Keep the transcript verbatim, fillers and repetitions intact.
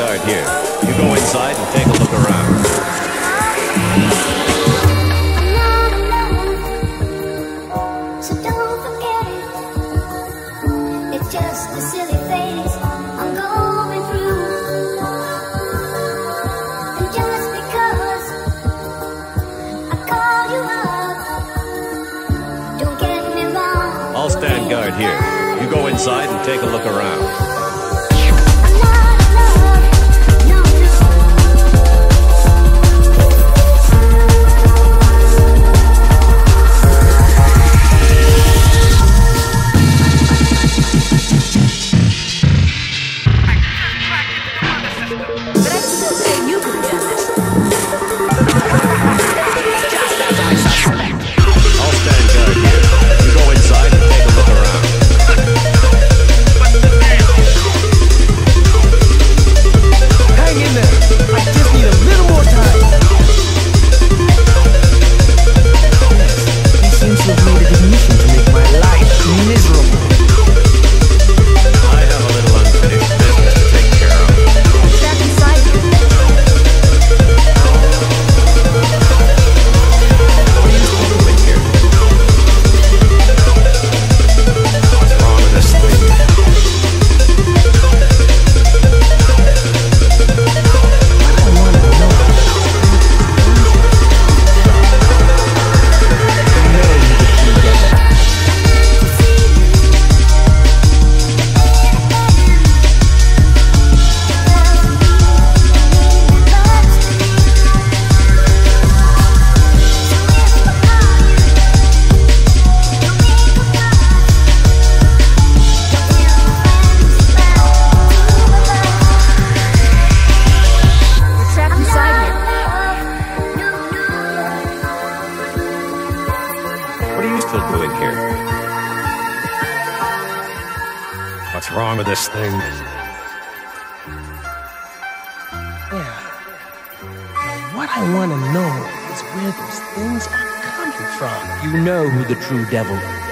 guard here. You go inside and take a look around. So don't forget it. It's just a silly phase I'm going through. And just because I call you up, don't get me wrong. I'll stand guard here. You go inside and take a look around. Doing here? What's wrong with this thing? Yeah. What I want to know is where those things are coming from. You know who the true devil is.